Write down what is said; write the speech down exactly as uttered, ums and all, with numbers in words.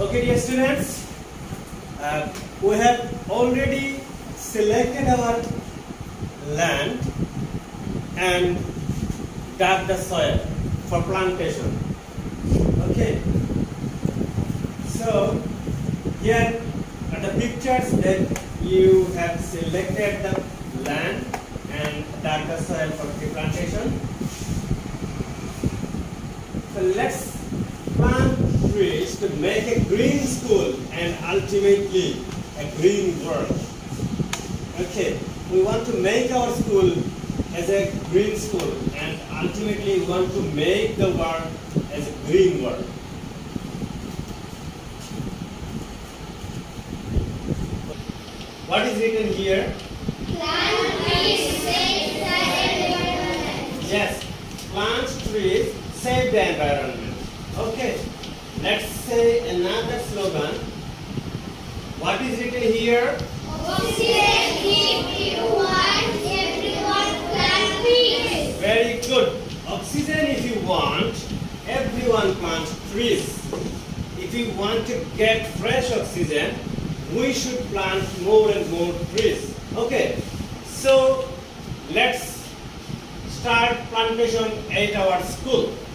Okay, dear students, uh, we have already selected our land and dug the soil for plantation. Okay, so here are the pictures that you have selected the land and dug the soil for the plantation. So let's plant trees to make a green school and ultimately a green world. Okay, we want to make our school as a green school and ultimately we want to make the world as a green world. What is written here? Plant trees, save the environment. Yes, plant trees, save the environment. Okay, let's say another slogan. What is written here? Oxygen if you want, everyone plant trees. Very good. Oxygen if you want, everyone plant trees. If you want to get fresh oxygen, we should plant more and more trees. Okay, so let's start plantation at our school.